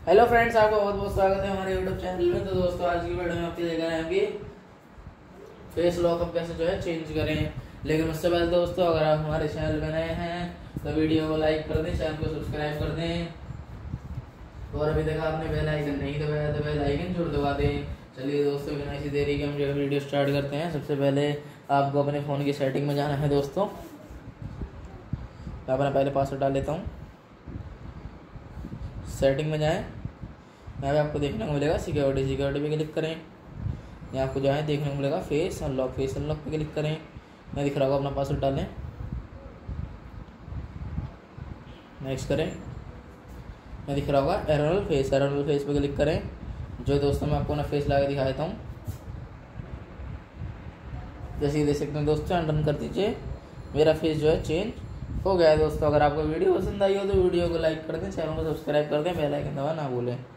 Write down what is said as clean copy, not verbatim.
Hello friends, आपका बहुत बहुत स्वागत है हमारे यूट्यूब चैनल में। तो दोस्तों, आज की वीडियो में आपके लेकर आए हैं कि फेस लॉक अब कैसे जो है चेंज करें। लेकिन उससे पहले दोस्तों, अगर आप हमारे चैनल में नए हैं तो वीडियो को लाइक कर दें, चैनल को सब्सक्राइब कर दें और अभी तक आपने बेल आइकन नहीं दबाया तो बेल आइकन जरूर दबा दें। चलिए दोस्तों, बिना किसी देरी के हम जो है वीडियो स्टार्ट करते हैं। सबसे पहले आपको अपने फ़ोन की सेटिंग में जाना है दोस्तों। मैं अपना पहले पासवर्ड डाल लेता हूँ। सेटिंग में जाएं, यहाँ पे आपको देखने को मिलेगा सिक्योरिटी पे क्लिक करें। यहाँ आपको जो है देखने को मिलेगा फेस अनलॉक पे क्लिक करें। यहाँ दिख रहा होगा, अपना पासवर्ड डालें, नेक्स्ट करें। यहाँ दिख रहा होगा एररल फेस पे क्लिक करें। जो दोस्तों मैं आपको ना फेस लगा के दिखा देता हूँ। जैसे कि देख सकते हैं दोस्तों, डन कर दीजिए। मेरा फेस जो है चेंज हो गया है दोस्तों। अगर आपको वीडियो पसंद आई हो तो वीडियो को लाइक कर दें, चैनल को सब्सक्राइब कर दें, बेल आइकन दबाना ना भूलें।